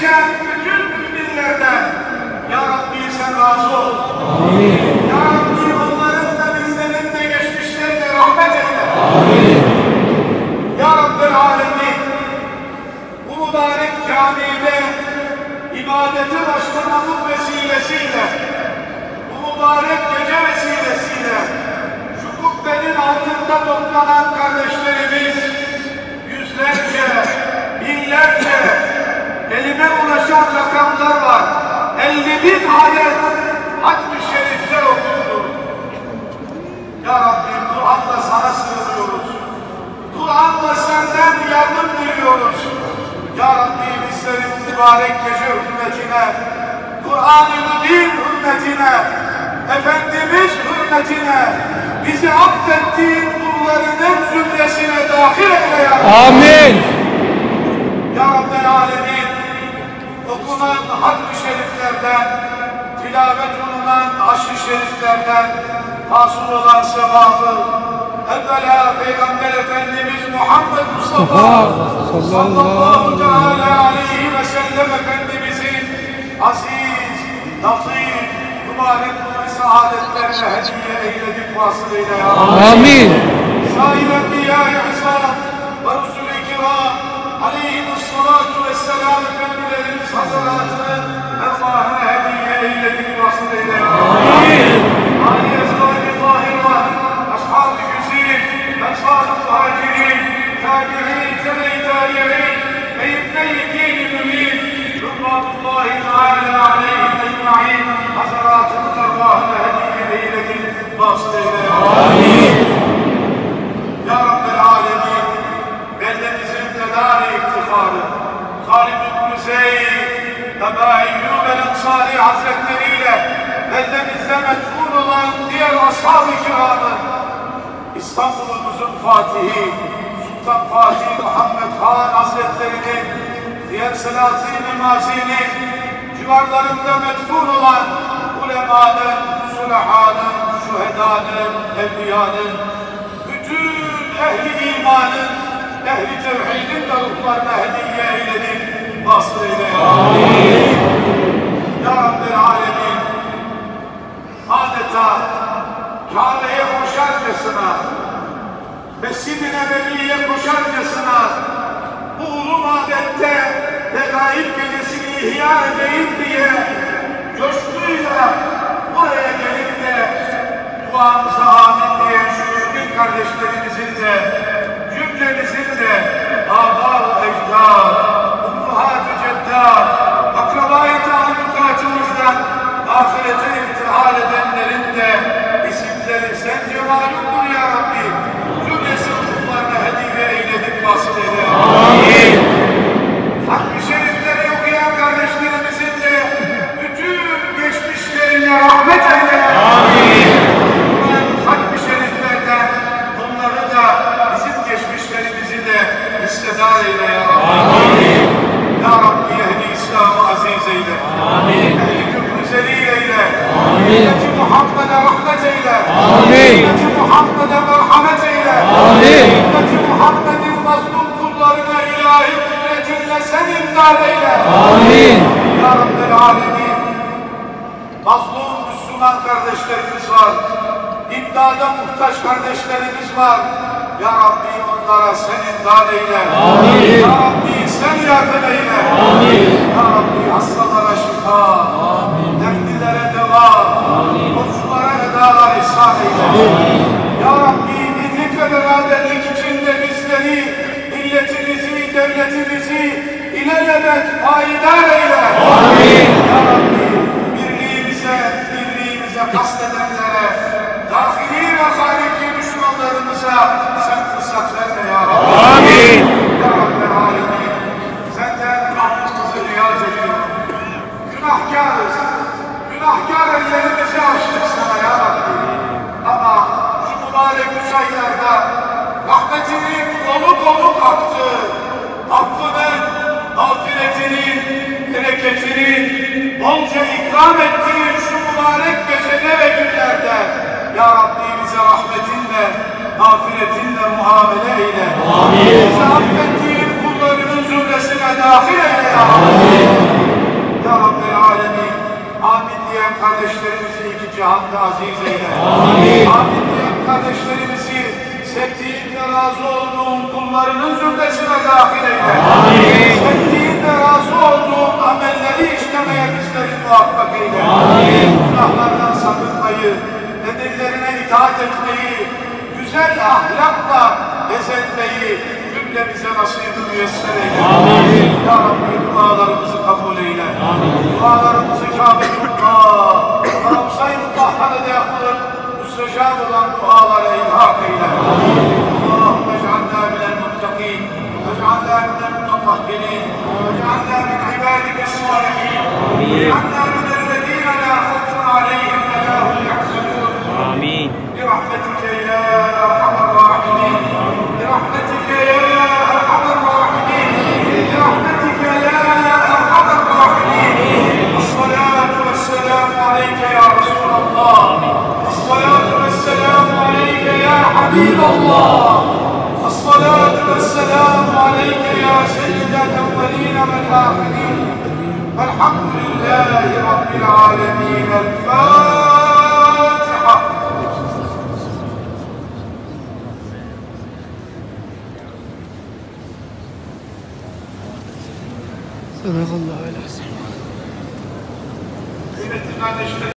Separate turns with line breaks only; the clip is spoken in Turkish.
geçen bütün müminlerden Ya Rabbi sen razı ol.
Amin.
Ya Rabbi onların da bizlerin de geçmişlerine rahmet eyle.
Amin.
Ya Rabbel Alemin, bu mübarek camide ibadete başlamamız vesilesiyle, bu mübarek gece vesilesiyle şu kubbenin altında toplanan kardeşlerimiz yüzlerce, binlerce, elime ulaşan rakamlar var. 50.000 adet hatmi şerifler okundu. Ya Rabbi Kur'an'la sana sığınıyoruz. Kur'an'la senden yardım diliyoruz. Ya Rabbi bizlerin mübarek gece hürmetine, Kur'an-ı Mübin hürmetine, Efendimiz hürmetine bizi affettiğin kullarının zümresine dahil eyle ya Rabbi.
Amin.
Ya Rabbel Alemin, okunan hatmi şeriflerden, tilavet olunan aşr-ı şeriflerden hasıl olan sevabı evvela Peygamber Efendimiz Muhammed Mustafa sallallahu teala aleyhi ve sellem Efendimizin aziz, latif, mübarek ve saadetlerine hediye eyledik vasılıyla ya Rabbi.
Amin.
Sair enbiya-i izam ve rusul-i kiram aleyhimussalatu vesselam efendilerimiz hazaratını ervahına hediye eyledik vasılıyla ya Rabbi.
Amin.
Ali ezvâc-ı tahirat, ashab-ı güzîn, ensâr-ı muhacirin, tabi'in, tebe-i tabi'in, eyyibne-i din-i mümin, rıdvanullahi teâlâ aleyhim ecma'in, hazaratının ervahına hediye eyledik vasılıyla ya Rabbi. Ya Rabbel Alemin, beldemizin tedâri iktifarı, Halid ibn Zeyd, Eba Eyyub el-Ensari Hazretleriyle beldemizde metfun olan diğer ashab-ı kiramın, İstanbul'umuzun Fatihi, Sultan Fatih Muhammed Han Hazretleri'nin, diğer Selahattin-i Mazi'nin civarlarında metfun olan ulemanın, sulahanın, şühedanın, evliyanın, bütün ehli imanın, ehli tevhidin de ruhlarına hediye eyledik, vasıl eyle ya Rabbi. Ya Rabbel Alemin, adeta Kabe'ye koşarcasına, Mescid-i Nebevi'ye koşarcasına, bu ulum adette Regaib gecesini ihya edeyim diye coşkuyla buraya gelip de duamıza amin diyen şu mümin kardeşlerimizin de, cümlemizin de âbâ-ı ecdâd, ummuhât-ı ceddâd, akrabâ-i taallukatımızdan ahirete irtihal edenlerin de isimleri sence malumdur ya Rabbi. Cümlesi ruhlarına hediye eyledik, vasıl eyle. Amin. Hatmi şerifleri okuyan kardeşlerimizin de bütün geçmişlerine rahmet eyle. Amin. Hatmi şeriflerden onları da bizim geçmişlerimizi de hissedar eyle ya Rabbi. Amin. Ya Rabbi ehli İslam'ı aziz eyle. Amin. Ehli küfrü zelil eyle. Amin. Ümmeti Muhammed'e rahmet eyle. Amin. Ümmeti Muhammed'e merhamet eyle. Amin. Ümmeti Muhammed'in mazlum kullarına ilahi kudretinle sen imdad eyle. Amin. Ya Rabbel Alemin, mazlum Müslüman kardeşlerimiz var. İmdada muhtaç kardeşlerimiz var. Ya Rabbi onlara sen imdad eyle. Amin. Ya Rabbi sen yardım eyle. Amin. Ya Rabbi hastalara şifa. Amin. Dertlilere deva. Borçlulara edalar ihsan eyle. Amin. Ya Rabbi birlik ve beraberlik içinde bizleri, milletimizi, devletimizi ilelebet payidar eyle. Amin. Ya Rabbi birliğimize kastedenlere, dahili ve harici düşmanlarımıza sen fırsat verme ya Rabbi. Amin. Ya Rabbel Alemin, senden aklımızı riyaz ediyoruz. Günahkarız. Günahkar ellerimizi açtık sana ya Rabbi. Ama şu mübarek 3 aylarda rahmetinin oluk aktı. Affının, mağfiretinin, bereketinin bolca ikram ettiğin şu mübarek gecede ve günlerde ya Rabbi bize rahmetinle, mağfiretinle muamele eyle. Amin. Bize affettiğin kullarının zümresine dahil eyle ya Rabbi. Ya Rabbi alemin. Amin diyen kardeşlerimizi iki cihanda aziz eyle. Amin diyen kardeşlerimizi sevdiğin ve razı olduğun kullarının zümresine dahil eyle. Sevdiğin ve razı olduğun amelleri işlemeye bizleri muvaffak eyle. Günahlardan sakınmayı, emirlerine itaat etmeyi, güzel ahlakla gezenmeyi cümlemize nasip-i müyesser eyle. Ya Rabbi dualarımızı kabul eyle. Dualarımızı Kâbe-i-Mutlâh, Ravza-i Mutahhara'da yapılır, müstecab olan dualara ilhak eyle. Allahümme ec'alnâ minel muttaqîn, ec'alnâ minel mutahhirîn, ec'alnâ min ibâdike-s-sâlihîn, ec'alnâ minellezîne lâ khawfun aleyhim ve lâ hum yahzanûn.
Amin.
برحمتك يا ارحم الراحمين برحمتك يا ارحم الراحمين برحمتك يا ارحم الراحمين الصلاة والسلام عليك يا رسول الله الصلاة والسلام عليك يا حبيب الله الصلاة والسلام عليك يا سيد الأولين والآخرين الحمد لله رب العالمين الفاتحة.
Sadakallahu aleyhi ve sellem.
Kıymetli kardeşlerim.